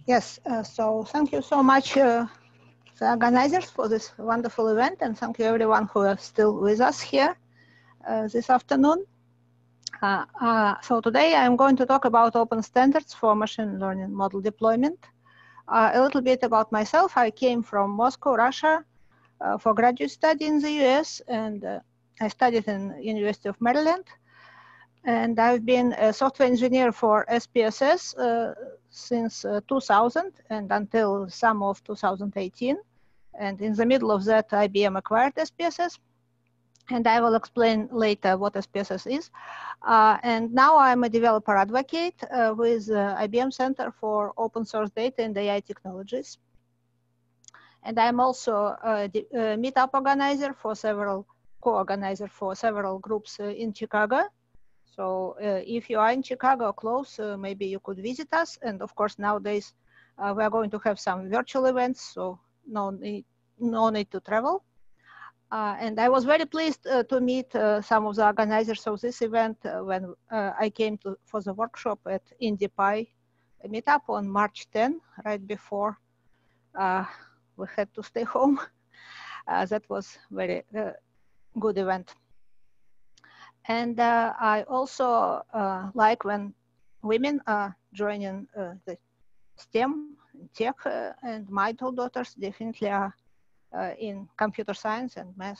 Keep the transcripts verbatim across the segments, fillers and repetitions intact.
Yes, uh, so thank you so much, uh, the organizers, for this wonderful event, and thank you everyone who is still with us here uh, this afternoon. Uh, uh, so today I'm going to talk about open standards for machine learning model deployment. Uh, a little bit about myself. I came from Moscow, Russia, uh, for graduate study in the U S, and uh, I studied in University of Maryland. And I've been a software engineer for S P S S uh, since uh, two thousand and until summer of two thousand eighteen. And in the middle of that, I B M acquired S P S S. And I will explain later what S P S S is. Uh, and now I'm a developer advocate uh, with uh, I B M Center for Open Source Data and A I Technologies. And I'm also a, a meetup organizer for several, co-organizer for several groups uh, in Chicago. So uh, if you are in Chicago or close, uh, maybe you could visit us. And of course, nowadays, uh, we are going to have some virtual events, so no need, no need to travel. Uh, and I was very pleased uh, to meet uh, some of the organizers of this event uh, when uh, I came to, for the workshop at IndiePy meetup on March tenth, right before uh, we had to stay home. Uh, that was very uh, good event. And uh, I also uh, like when women are joining uh, the STEM, tech, uh, and my two daughters definitely are uh, in computer science and math.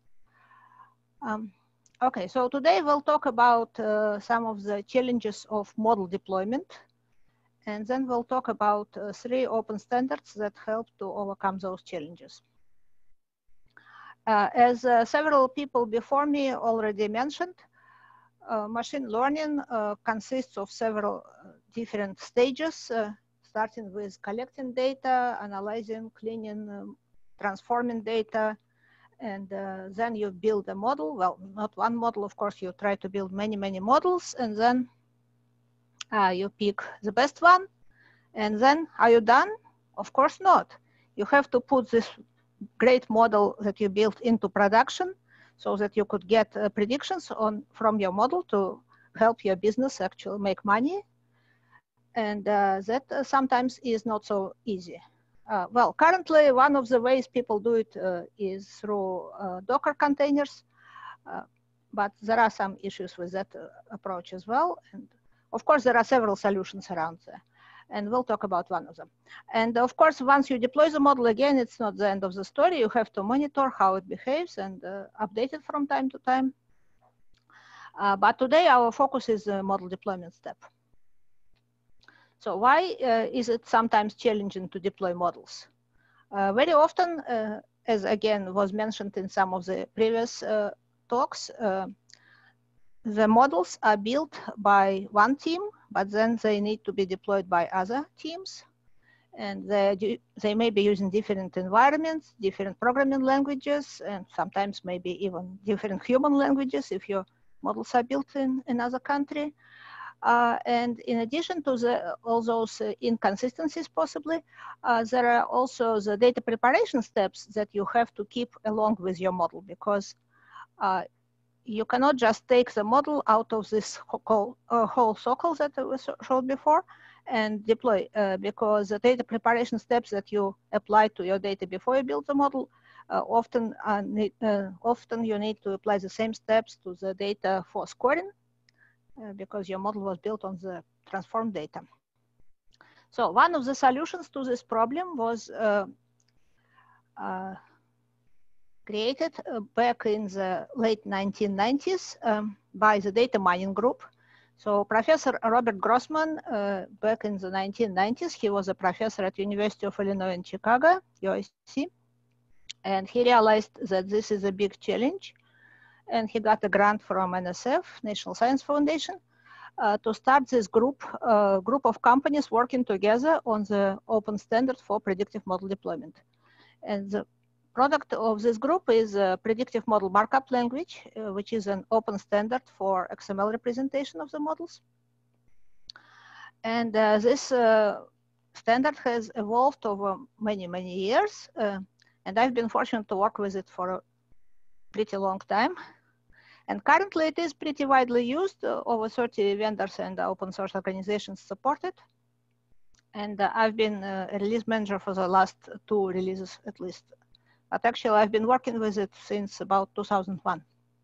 Um, okay, so today we'll talk about uh, some of the challenges of model deployment, and then we'll talk about uh, three open standards that help to overcome those challenges. Uh, as uh, several people before me already mentioned, Uh, machine learning uh, consists of several uh, different stages, uh, starting with collecting data, analyzing, cleaning, um, transforming data, and uh, then you build a model. Well, not one model, of course, you try to build many, many models, and then uh, you pick the best one. And then, are you done? Of course not. You have to put this great model that you built into production, so that you could get uh, predictions on from your model to help your business actually make money. And uh, that uh, sometimes is not so easy. Uh, well, currently, one of the ways people do it uh, is through uh, Docker containers, uh, but there are some issues with that uh, approach as well. And of course, there are several solutions around there. And we'll talk about one of them. And of course, once you deploy the model again, it's not the end of the story. You have to monitor how it behaves and uh, update it from time to time. Uh, but today, our focus is the model deployment step. So why uh, is it sometimes challenging to deploy models? Uh, very often, uh, as again was mentioned in some of the previous uh, talks, uh, the models are built by one team, but then they need to be deployed by other teams. And they, they may be using different environments, different programming languages, and sometimes maybe even different human languages if your models are built in another country. Uh, and in addition to the, all those uh, inconsistencies possibly, uh, there are also the data preparation steps that you have to keep along with your model, because uh, you cannot just take the model out of this whole, uh, whole circle that we showed before and deploy, uh, because the data preparation steps that you apply to your data before you build the model, uh, often, uh, need, uh, often you need to apply the same steps to the data for scoring, uh, because your model was built on the transformed data. So one of the solutions to this problem was uh, uh, created uh, back in the late nineteen nineties um, by the data mining group. So Professor Robert Grossman, uh, back in the nineteen nineties, he was a professor at University of Illinois in Chicago, U I C, and he realized that this is a big challenge, and he got a grant from N S F, National Science Foundation, uh, to start this group, uh, group of companies working together on the open standard for predictive model deployment. And the product of this group is a predictive model markup language, uh, which is an open standard for X M L representation of the models. And uh, this uh, standard has evolved over many, many years. Uh, and I've been fortunate to work with it for a pretty long time. And currently it is pretty widely used. Uh, over thirty vendors and open source organizations support it. And uh, I've been uh, a release manager for the last two releases at least. But actually, I've been working with it since about two thousand one.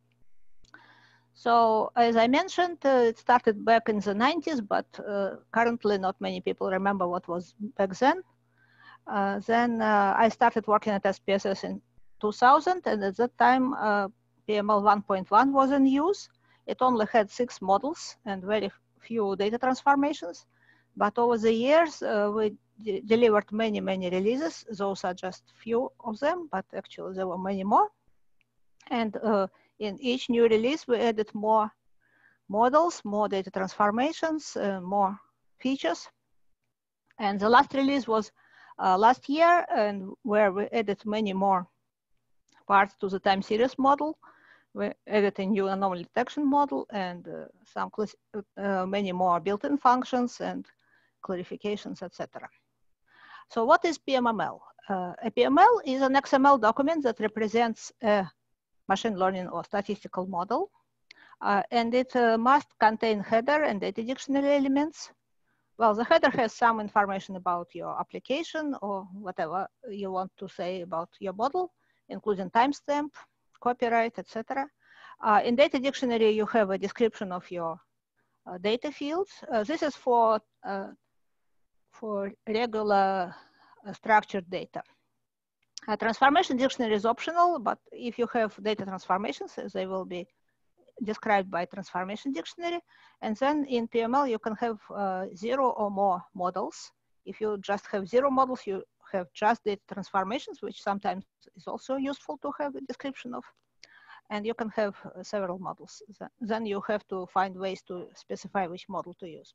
So as I mentioned, uh, it started back in the nineties, but uh, currently not many people remember what was back then. Uh, then uh, I started working at S P S S in two thousand, and at that time, uh, P M L one point one was in use. It only had six models and very few data transformations. But over the years, uh, we de delivered many, many releases. Those are just few of them, but actually there were many more. And uh, in each new release, we added more models, more data transformations, uh, more features. And the last release was uh, last year, and where we added many more parts to the time series model. We added a new anomaly detection model and uh, some uh, many more built-in functions and clarifications, et cetera. So what is P M M L? Uh, a P M L is an X M L document that represents a machine learning or statistical model, uh, and it uh, must contain header and data dictionary elements. Well, the header has some information about your application or whatever you want to say about your model, including timestamp, copyright, et cetera. Uh, in data dictionary, you have a description of your uh, data fields. Uh, this is for, uh, for regular uh, structured data. Uh, transformation dictionary is optional, but if you have data transformations, they will be described by transformation dictionary. And then in P M L, you can have uh, zero or more models. If you just have zero models, you have just data transformations, which sometimes is also useful to have a description of. And you can have uh, several models. Then you have to find ways to specify which model to use.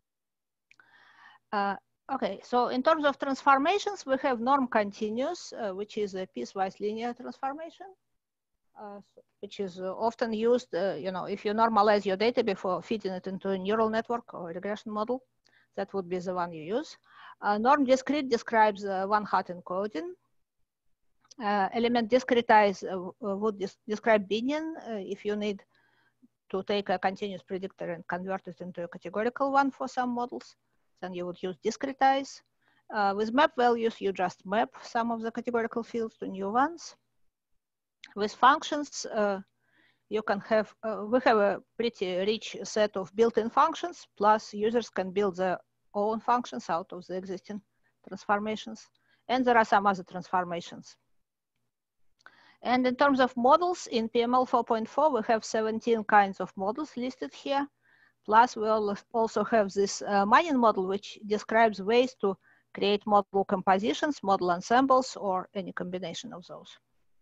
Uh, okay, so in terms of transformations, we have norm continuous, uh, which is a piecewise linear transformation. Uh, which is uh, often used, uh, you know, if you normalize your data before feeding it into a neural network or regression model, that would be the one you use. Uh, norm discrete describes uh, one-hot encoding. Uh, element discretize uh, would des describe binning uh, if you need to take a continuous predictor and convert it into a categorical one for some models, then you would use discretize. Uh, with map values, you just map some of the categorical fields to new ones. With functions, uh, you can have, uh, we have a pretty rich set of built-in functions, plus users can build their own functions out of the existing transformations. And there are some other transformations. And in terms of models, in P M L four point four, we have seventeen kinds of models listed here. Plus, we also have this uh, mining model, which describes ways to create model compositions, model ensembles, or any combination of those.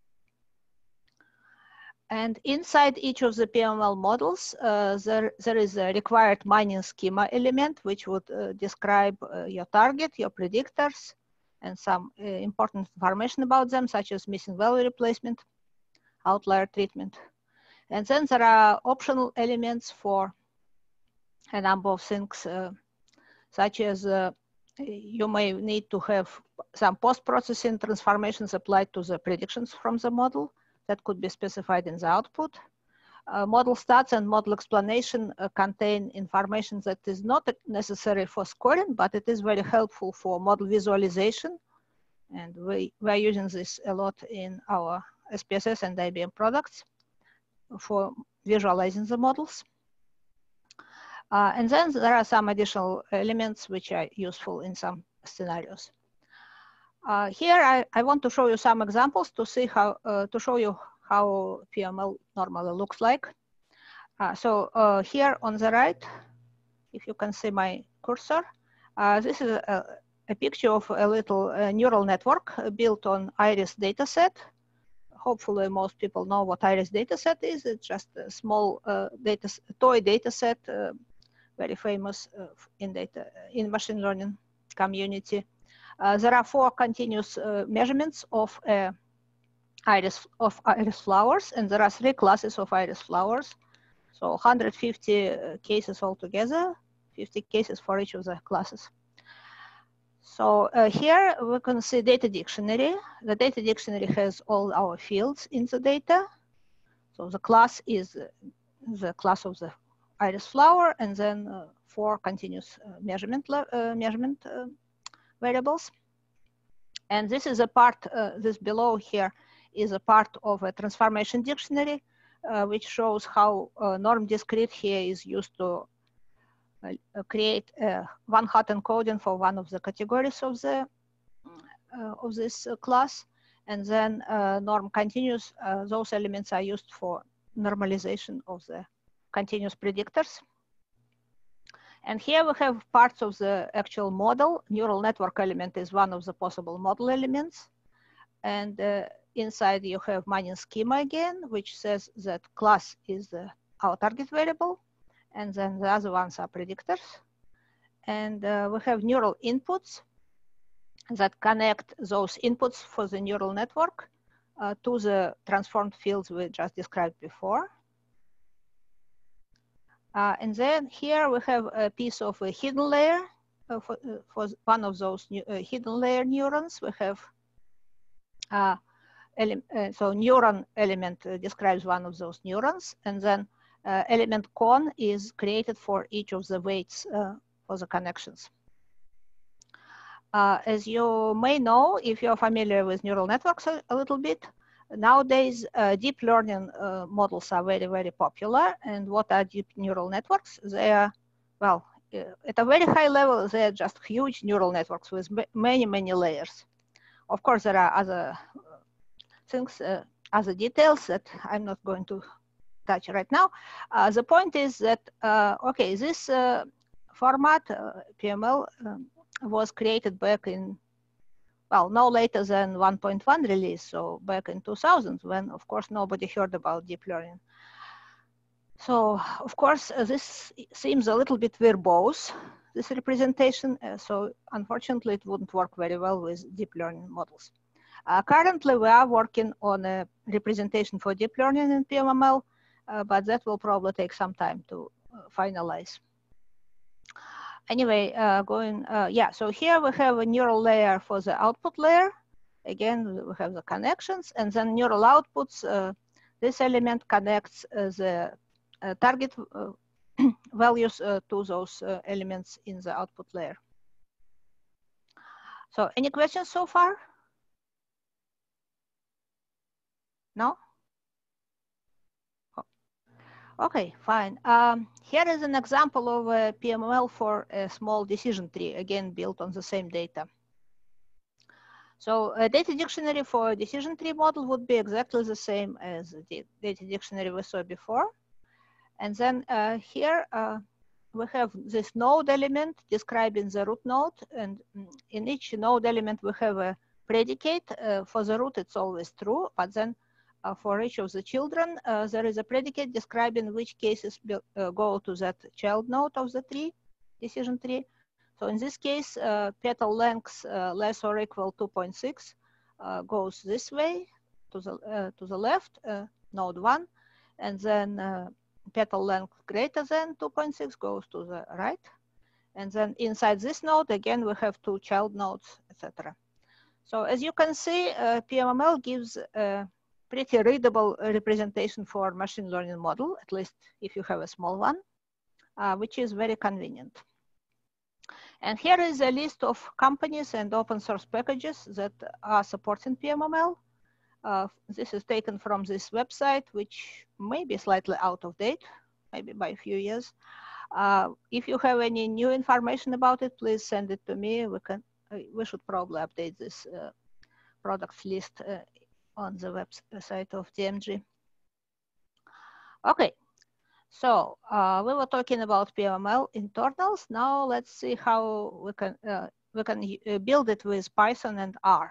And inside each of the P M L models, uh, there, there is a required mining schema element, which would uh, describe uh, your target, your predictors, and some uh, important information about them, such as missing value replacement, outlier treatment. And then there are optional elements for a number of things, uh, such as uh, you may need to have some post-processing transformations applied to the predictions from the model that could be specified in the output. Uh, model stats and model explanation uh, contain information that is not necessary for scoring, but it is very helpful for model visualization. And we, we are using this a lot in our S P S S and I B M products for visualizing the models. Uh, and then there are some additional elements which are useful in some scenarios. Uh, here I, I want to show you some examples to see how, uh, to show you how P M L normally looks like. Uh, so uh, here on the right, if you can see my cursor, uh, this is a, a picture of a little uh, neural network built on IRIS dataset. Hopefully most people know what IRIS dataset is. It's just a small uh, data, toy dataset, uh, very famous uh, in data in machine learning community. Uh, there are four continuous uh, measurements of uh, iris of iris flowers, and there are three classes of iris flowers. So one hundred fifty uh, cases altogether, fifty cases for each of the classes. So uh, here we can see data dictionary. The data dictionary has all our fields in the data. So the class is the class of the iris flower, and then uh, four continuous uh, measurement uh, measurement uh, variables. And this is a part, uh, this below here is a part of a transformation dictionary, uh, which shows how uh, norm discrete here is used to uh, create uh, one hot encoding for one of the categories of the uh, of this uh, class. And then uh, norm continuous, uh, those elements are used for normalization of the continuous predictors. And here we have parts of the actual model. Neural network element is one of the possible model elements. And uh, inside you have Manin schema again, which says that class is the, our target variable. And then the other ones are predictors. And uh, we have neural inputs that connect those inputs for the neural network uh, to the transformed fields we just described before. Uh, and then here we have a piece of a hidden layer. Uh, for, uh, for one of those new, uh, hidden layer neurons, we have, uh, uh, so neuron element uh, describes one of those neurons, and then uh, element con is created for each of the weights uh, for the connections. Uh, as you may know, if you're familiar with neural networks a, a little bit, nowadays uh, deep learning uh, models are very, very popular. And what are deep neural networks? They are, well, uh, at a very high level, they are just huge neural networks with many, many layers. Of course, there are other things, uh, other details that I'm not going to touch right now. Uh, the point is that, uh, okay, this uh, format, uh, P M L, um, was created back in, well, no later than one point one release, so back in two thousand, when, of course, nobody heard about deep learning. So, of course, uh, this seems a little bit verbose, this representation, uh, so unfortunately, it wouldn't work very well with deep learning models. Uh, currently, we are working on a representation for deep learning in P M M L, uh, but that will probably take some time to uh, finalize. Anyway, uh, going, uh, yeah, so here we have a neural layer for the output layer. Again, we have the connections, and then neural outputs. Uh, this element connects uh, the uh, target uh, values uh, to those uh, elements in the output layer. So any questions so far? No? Okay, fine. Um, here is an example of a P M M L for a small decision tree, again, built on the same data. So a data dictionary for a decision tree model would be exactly the same as the data dictionary we saw before. And then uh, here uh, we have this node element describing the root node. And in each node element, we have a predicate. Uh, for the root, it's always true, but then Uh, for each of the children, uh, there is a predicate describing which cases be, uh, go to that child node of the tree, decision tree. So in this case, uh, petal length uh, less or equal to two point six uh, goes this way to the, uh, to the left, uh, node one, and then uh, petal length greater than two point six goes to the right. And then inside this node, again, we have two child nodes, et cetera. So as you can see, uh, P M M L gives uh, pretty readable representation for machine learning model, at least if you have a small one, uh, which is very convenient. And here is a list of companies and open source packages that are supporting P M M L. Uh, this is taken from this website, which may be slightly out of date, maybe by a few years. Uh, if you have any new information about it, please send it to me. We can, we should probably update this uh, products list uh, on the website of D M G. Okay, so uh, we were talking about P M M L internals. Now let's see how we can uh, we can build it with Python and R.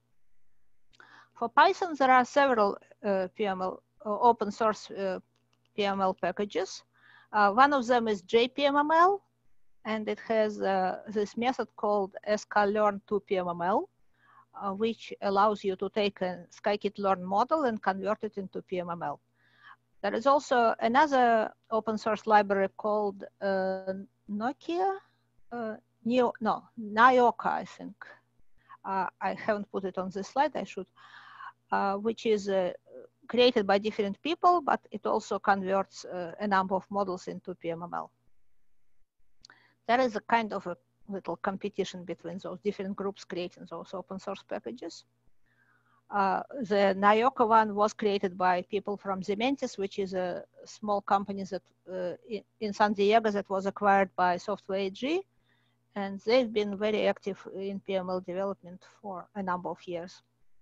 For Python, there are several uh, P M L uh, open source uh, P M L packages. Uh, one of them is J P M M L, and it has uh, this method called sklearn to P M M L. Uh, which allows you to take a scikit-learn model and convert it into P M M L. There is also another open source library called uh, Nokia, uh, Neo, no, Nyoka, I think. Uh, I haven't put it on this slide, I should, uh, which is uh, created by different people, but it also converts uh, a number of models into P M M L. There is a kind of a little competition between those different groups creating those open source packages. Uh, the Nayoka one was created by people from Zementis, which is a small company that uh, in, in San Diego that was acquired by Software A G, and they've been very active in P M L development for a number of years.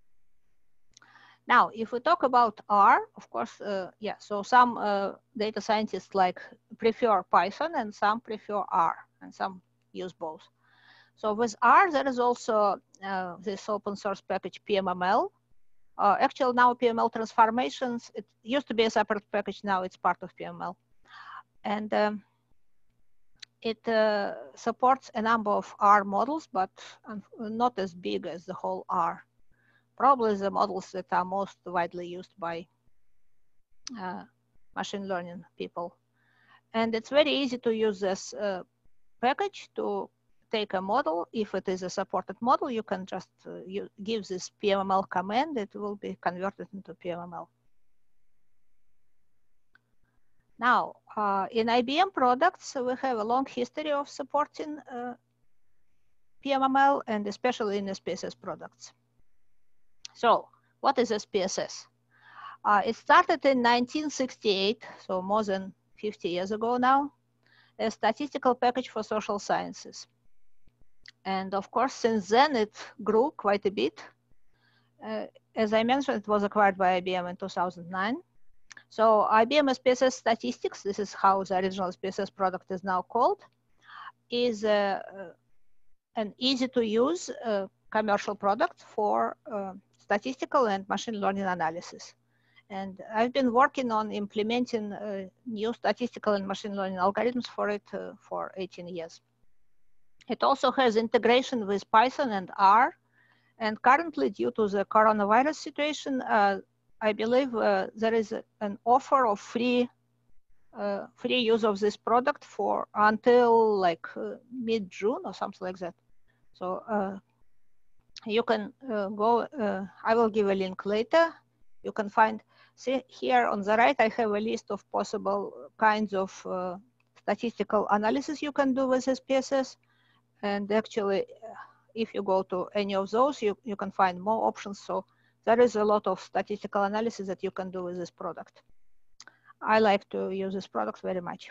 Now, if we talk about R, of course, uh, yeah, so some uh, data scientists like prefer Python and some prefer R, and some use both. So with R, there is also uh, this open source package P M M L. Uh, actually, now P M L transformations, it used to be a separate package, now it's part of P M L. And um, it uh, supports a number of R models, but not as big as the whole R. Probably the models that are most widely used by uh, machine learning people. And it's very easy to use this uh, package to take a model. If it is a supported model, you can just uh, you give this P M M L command, it will be converted into P M M L. Now, uh, in I B M products, we have a long history of supporting uh, P M M L, and especially in S P S S products. So, what is S P S S? Uh, it started in nineteen sixty-eight, so more than fifty years ago now, a statistical package for social sciences. And of course, since then, it grew quite a bit. Uh, as I mentioned, it was acquired by I B M in two thousand nine. So I B M S P S S Statistics, this is how the original S P S S product is now called, is uh, an easy to use uh, commercial product for uh, statistical and machine learning analysis. And I've been working on implementing uh, new statistical and machine learning algorithms for it uh, for eighteen years. It also has integration with Python and R. And currently, due to the coronavirus situation, uh, I believe uh, there is a, an offer of free uh, free use of this product for until like uh, mid June or something like that. So uh, you can uh, go, uh, I will give a link later. You can find, see here on the right, I have a list of possible kinds of uh, statistical analysis you can do with S P S S. And actually, if you go to any of those, you, you can find more options. So there is a lot of statistical analysis that you can do with this product. I like to use this product very much.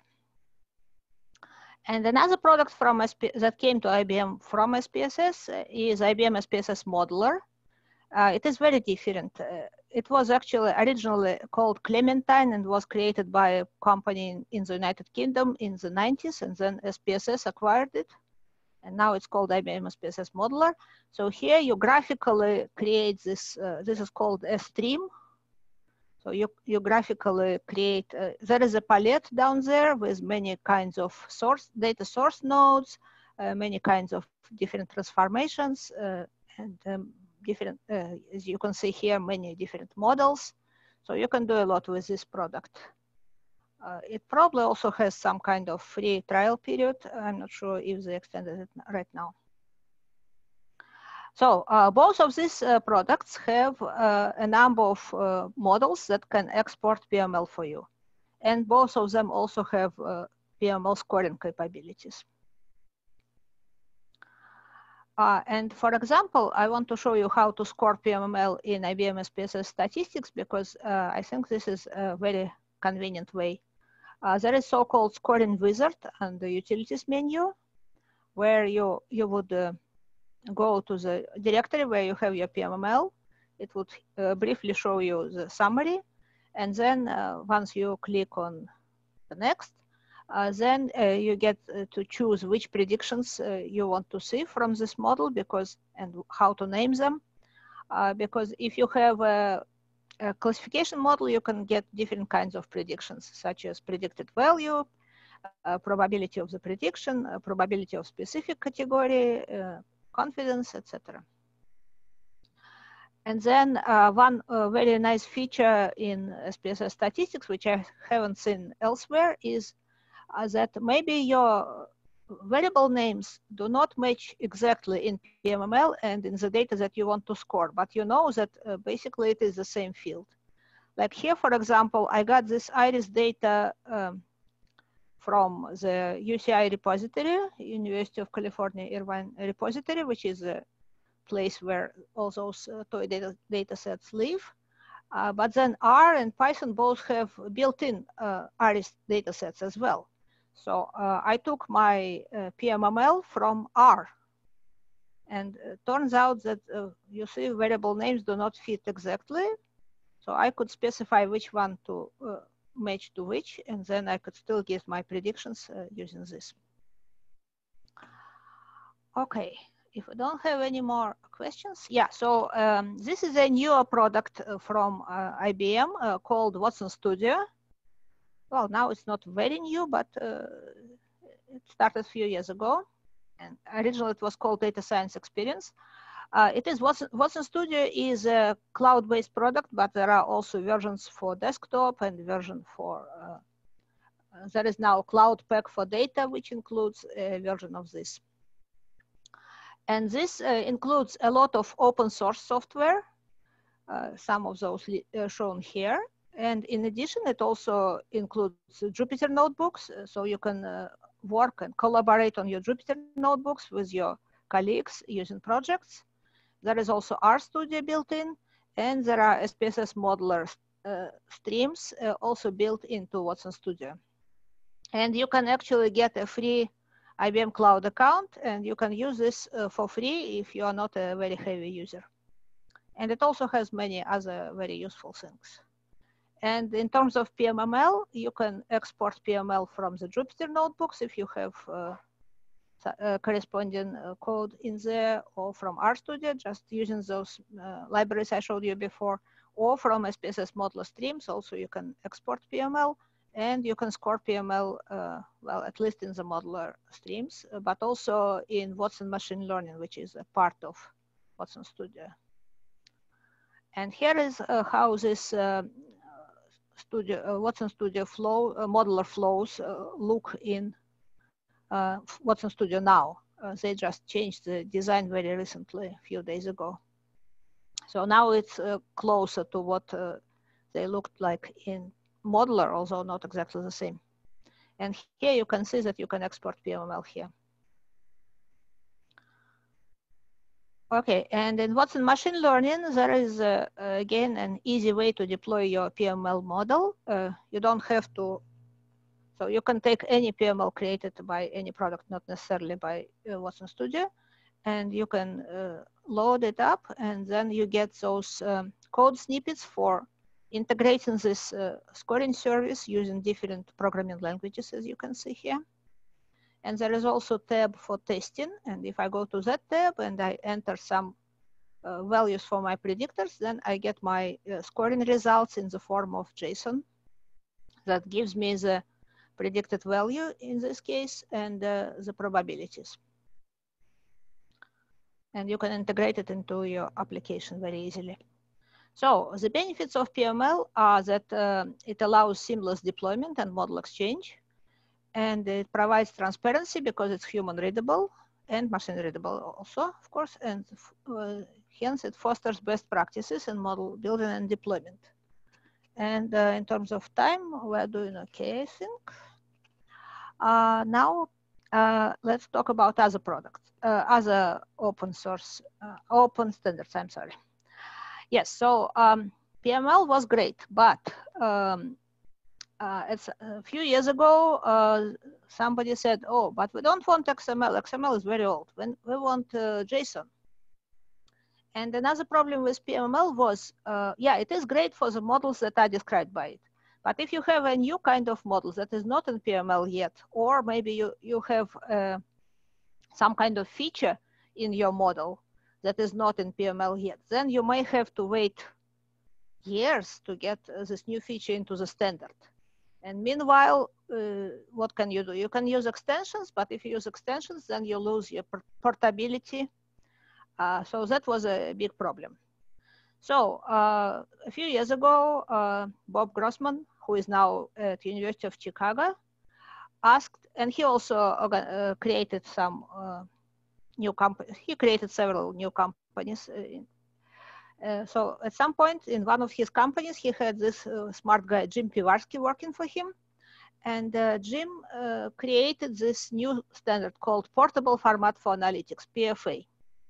And another product from S P that came to I B M from S P S S is I B M S P S S Modeler. Uh, it is very different. Uh, it was actually originally called Clementine and was created by a company in, in the United Kingdom in the nineties, and then S P S S acquired it. And now it's called I B M S P S S Modeler. So here you graphically create this, uh, this is called a stream. So you, you graphically create, uh, there is a palette down there with many kinds of source, data source nodes, uh, many kinds of different transformations, uh, and um, different, uh, as you can see here, many different models. So you can do a lot with this product. Uh, it probably also has some kind of free trial period. I'm not sure if they extended it right now. So uh, both of these uh, products have uh, a number of uh, models that can export P M L for you. And both of them also have uh, P M L scoring capabilities. Uh, and for example, I want to show you how to score P M L in I B M S P S S Statistics, because uh, I think this is a very convenient way. Uh, there is so-called scoring wizard on the utilities menu, where you, you would uh, go to the directory where you have your P M L. It would uh, briefly show you the summary. And then uh, once you click on the next, uh, then uh, you get uh, to choose which predictions uh, you want to see from this model, because and how to name them. Uh, because if you have a, a classification model, you can get different kinds of predictions, such as predicted value, uh, probability of the prediction, uh, probability of specific category, uh, confidence, et cetera. And then uh, one uh, very nice feature in S P S S Statistics, which I haven't seen elsewhere, is uh, that maybe your variable names do not match exactly in P M M L and in the data that you want to score, but you know that uh, basically it is the same field. Like here, for example, I got this iris data um, from the U C I repository, University of California Irvine repository, which is a place where all those uh, toy data, data sets live. Uh, but then R and Python both have built-in uh, ARIS data sets as well. So uh, I took my uh, P M M L from R. And it turns out that, uh, you see, variable names do not fit exactly. So I could specify which one to uh, match to which, and then I could still give my predictions uh, using this. Okay, if we don't have any more questions. Yeah, so um, this is a newer product uh, from uh, I B M uh, called Watson Studio. Well, now it's not very new, but uh, it started a few years ago. And originally it was called Data Science Experience. Uh, it is Watson, Watson Studio is a cloud-based product, but there are also versions for desktop and version for, uh, uh, there is now Cloud Pack for Data, which includes a version of this. And this uh, includes a lot of open source software, uh, some of those uh, shown here. And in addition, it also includes Jupyter notebooks, so you can uh, work and collaborate on your Jupyter notebooks with your colleagues using projects. There is also RStudio built in, and there are S P S S modeler uh, streams uh, also built into Watson Studio. And you can actually get a free I B M Cloud account, and you can use this uh, for free if you are not a very heavy user. And it also has many other very useful things. And in terms of P M M L, you can export P M L from the Jupyter notebooks if you have uh, uh, corresponding uh, code in there, or from RStudio, just using those uh, libraries I showed you before, or from S P S S modeler streams. Also, you can export P M L, and you can score P M L, uh, well, at least in the modeler streams, uh, but also in Watson Machine Learning, which is a part of Watson Studio. And here is uh, how this uh, Studio, uh, Watson Studio flow, uh, modeler flows uh, look in uh, Watson Studio now. Uh, they just changed the design very recently, a few days ago. So now it's uh, closer to what uh, they looked like in modeler, although not exactly the same. And here you can see that you can export P M L here. Okay, and in Watson Machine Learning, there is, uh, again, an easy way to deploy your P M L model. Uh, you don't have to, so you can take any P M L created by any product, not necessarily by uh, Watson Studio, and you can uh, load it up, and then you get those um, code snippets for integrating this uh, scoring service using different programming languages, as you can see here. And there is also a tab for testing. And if I go to that tab and I enter some uh, values for my predictors, then I get my uh, scoring results in the form of JSON. That gives me the predicted value in this case and uh, the probabilities. And you can integrate it into your application very easily. So the benefits of P M L are that uh, it allows seamless deployment and model exchange. And it provides transparency because it's human readable and machine readable also, of course, and uh, hence it fosters best practices in model building and deployment. And uh, in terms of time, we're doing okay, I think. Uh, now, uh, let's talk about other products, uh, other open source, uh, open standards, I'm sorry. Yes, so um, P M L was great, but um, Uh, it's a few years ago, uh, somebody said, oh, but we don't want X M L. X M L is very old. When we want uh, JSON. And another problem with P M M L was, uh, yeah, it is great for the models that are described by it. But if you have a new kind of model that is not in P M L yet, or maybe you, you have uh, some kind of feature in your model that is not in P M L yet, then you may have to wait years to get uh, this new feature into the standard. And meanwhile, uh, what can you do? You can use extensions, but if you use extensions, then you lose your portability. Uh, so that was a big problem. So uh, a few years ago, uh, Bob Grossman, who is now at the University of Chicago, asked, and he also uh, created some uh, new companies. He created several new companies. Uh, Uh, so at some point in one of his companies, he had this uh, smart guy, Jim Pivarsky, working for him. And uh, Jim uh, created this new standard called Portable Format for Analytics, P F A.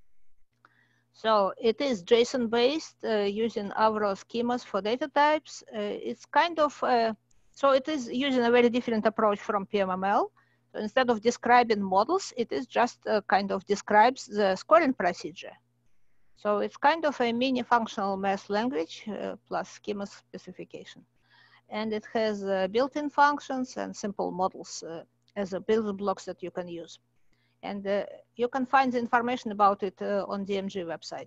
So it is JSON based uh, using Avro schemas for data types. Uh, it's kind of, uh, so it is using a very different approach from P M M L. So instead of describing models, it is just uh, kind of describes the scoring procedure. So it's kind of a mini functional math language uh, plus schema specification. And it has uh, built-in functions and simple models uh, as a building blocks that you can use. And uh, you can find the information about it uh, on D M G website.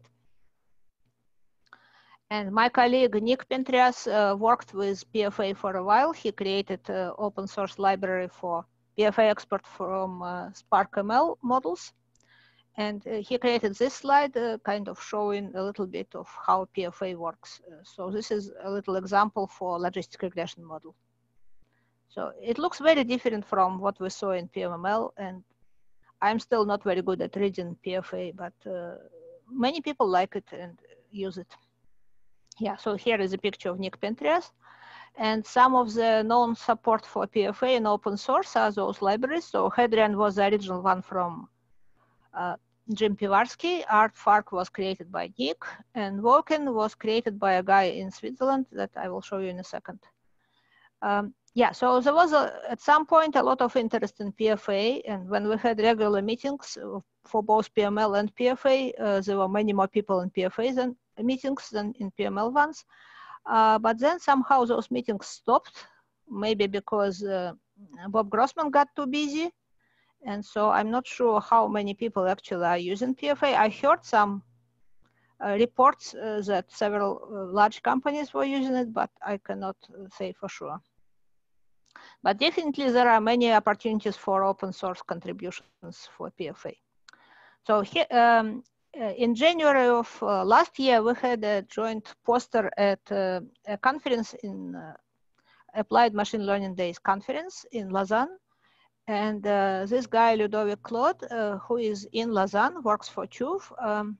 And my colleague Nick Pentrias uh, worked with P F A for a while. He created uh, open source library for P F A export from uh, Spark M L models. And uh, he created this slide uh, kind of showing a little bit of how P F A works. Uh, so this is a little example for logistic regression model. So it looks very different from what we saw in P M M L, and I'm still not very good at reading P F A, but uh, many people like it and use it. Yeah, so here is a picture of Nick Pentrias. And some of the known support for P F A in open source are those libraries. So Hadrian was the original one from uh, Jim Pivarsky. Artfark was created by Nick, and Woken was created by a guy in Switzerland that I will show you in a second. Um, yeah, so there was a, at some point a lot of interest in P F A, and when we had regular meetings for both P M L and P F A, uh, there were many more people in P F A than meetings than in P M L ones. Uh, but then somehow those meetings stopped, maybe because uh, Bob Grossman got too busy. And so I'm not sure how many people actually are using P F A. I heard some uh, reports uh, that several uh, large companies were using it, but I cannot uh, say for sure. But definitely there are many opportunities for open source contributions for P F A. So here, um, uh, in January of uh, last year, we had a joint poster at uh, a conference in uh, Applied Machine Learning Days conference in Lausanne. And uh, this guy, Ludovic Claude, uh, who is in Lausanne, works for Chuv. Um,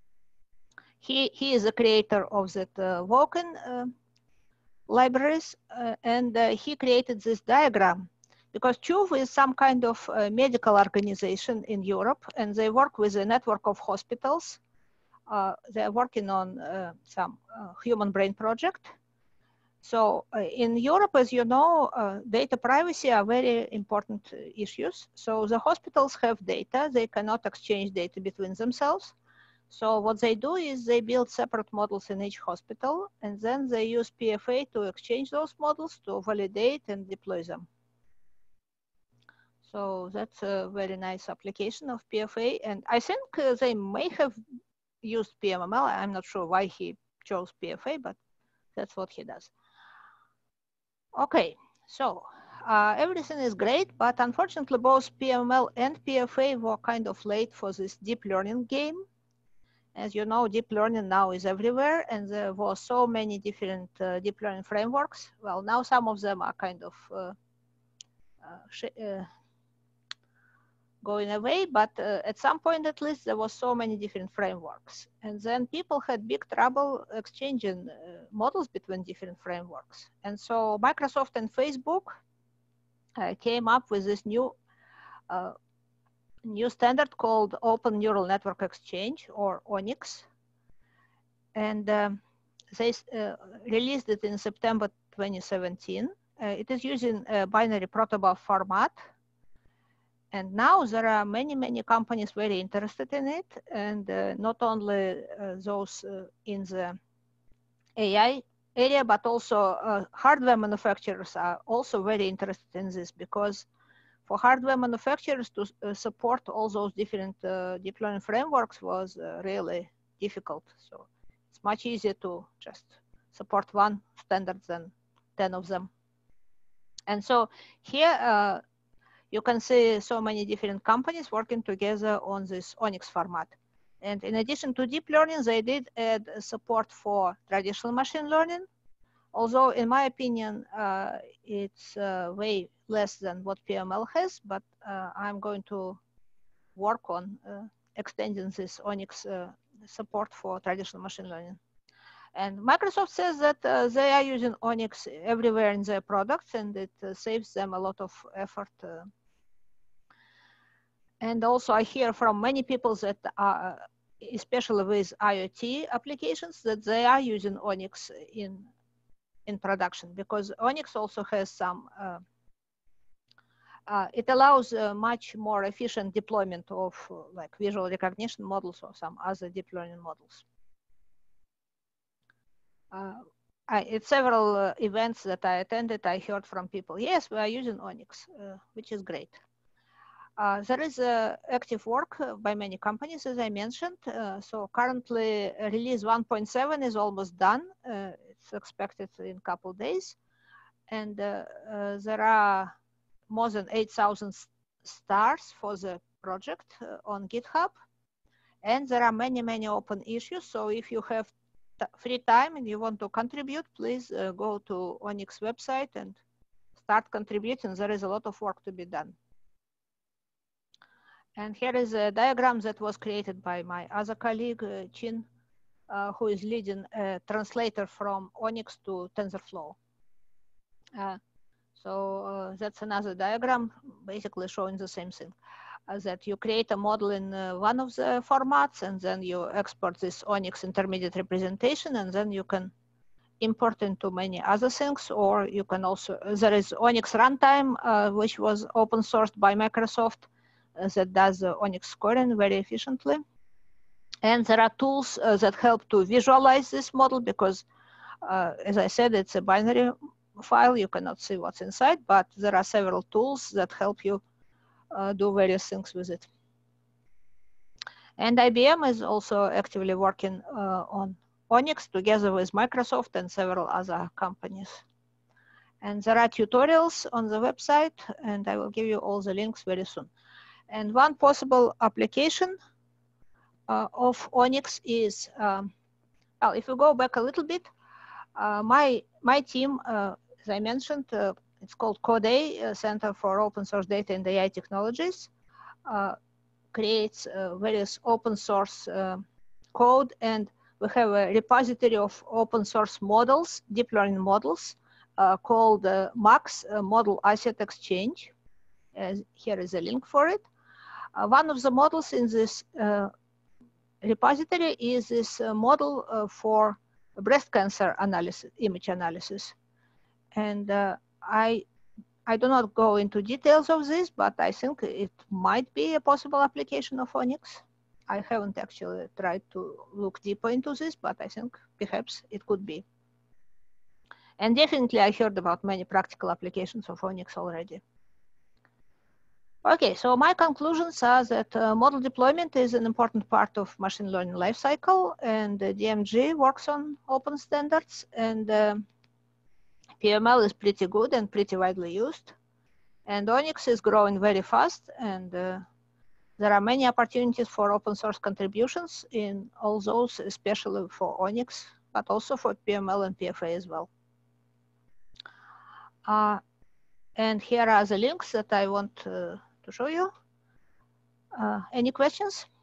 he, he is the creator of that uh, Woken uh, libraries, uh, and uh, he created this diagram because Chuv is some kind of uh, medical organization in Europe, and they work with a network of hospitals. Uh, they're working on uh, some uh, human brain project. So uh, in Europe, as you know, uh, data privacy are very important uh, issues. So the hospitals have data. They cannot exchange data between themselves. So what they do is they build separate models in each hospital, and then they use P F A to exchange those models to validate and deploy them. So that's a very nice application of P F A. And I think uh, they may have used P M M L. I'm not sure why he chose P F A, but that's what he does. Okay, so uh, everything is great, but unfortunately both P M M L and P F A were kind of late for this deep learning game. As you know, deep learning now is everywhere, and there were so many different uh, deep learning frameworks. Well, now some of them are kind of uh, uh, uh, going away, but uh, at some point at least there was so many different frameworks. And then people had big trouble exchanging uh, models between different frameworks. And so Microsoft and Facebook uh, came up with this new uh, new standard called Open Neural Network Exchange, or O N I X. And um, they uh, released it in September twenty seventeen. Uh, it is using a binary protobuf format. And now there are many, many companies very interested in it. And uh, not only uh, those uh, in the A I area, but also uh, hardware manufacturers are also very interested in this, because for hardware manufacturers to uh, support all those different uh, deep learning frameworks was uh, really difficult. So it's much easier to just support one standard than ten of them. And so here, uh, you can see so many different companies working together on this O N I X format. And in addition to deep learning, they did add support for traditional machine learning. Although, in my opinion, uh, it's uh, way less than what P M L has, but uh, I'm going to work on uh, extending this O N I X uh, support for traditional machine learning. And Microsoft says that uh, they are using Onyx everywhere in their products, and it uh, saves them a lot of effort. Uh, and also I hear from many people that are, especially with IoT applications, that they are using Onyx in, in production, because Onyx also has some, uh, uh, it allows uh, much more efficient deployment of uh, like visual recognition models or some other deep learning models. Uh, I, at several uh, events that I attended, I heard from people, yes, we are using Onyx, uh, which is great. Uh, there is uh, active work by many companies, as I mentioned. Uh, so currently, release one point seven is almost done. Uh, it's expected in a couple of days. And uh, uh, there are more than eight thousand stars for the project uh, on GitHub. And there are many, many open issues. So if you have free time and you want to contribute, please uh, go to Onyx website and start contributing. There is a lot of work to be done. And here is a diagram that was created by my other colleague, uh, Chin, uh, who is leading a translator from Onyx to TensorFlow. Uh, so uh, that's another diagram, basically showing the same thing. Uh, that you create a model in uh, one of the formats, and then you export this Onyx intermediate representation, and then you can import into many other things, or you can also, there is Onyx runtime, uh, which was open sourced by Microsoft, uh, that does uh, Onyx scoring very efficiently. And there are tools uh, that help to visualize this model, because uh, as I said, it's a binary file, you cannot see what's inside, but there are several tools that help you Uh, do various things with it. And I B M is also actively working uh, on Onyx together with Microsoft and several other companies. And there are tutorials on the website, and I will give you all the links very soon. And one possible application uh, of Onyx is, um, well, if we go back a little bit, uh, my, my team, uh, as I mentioned, uh, it's called CodeA, uh, Center for Open Source Data and A I Technologies. Uh, creates uh, various open source uh, code, and we have a repository of open source models, deep learning models, uh, called uh, MAX, uh, Model Asset Exchange. As here is a link for it. Uh, one of the models in this uh, repository is this uh, model uh, for breast cancer analysis, image analysis. And uh, I I do not go into details of this, but I think it might be a possible application of Onyx. I haven't actually tried to look deeper into this, but I think perhaps it could be. And definitely I heard about many practical applications of Onyx already. Okay, so my conclusions are that uh, model deployment is an important part of machine learning lifecycle, and uh, D M G works on open standards, and uh, P M L is pretty good and pretty widely used. And Onyx is growing very fast, and uh, there are many opportunities for open source contributions in all those, especially for Onyx, but also for P M L and P F A as well. Uh, and here are the links that I want uh, to show you. Uh, any questions?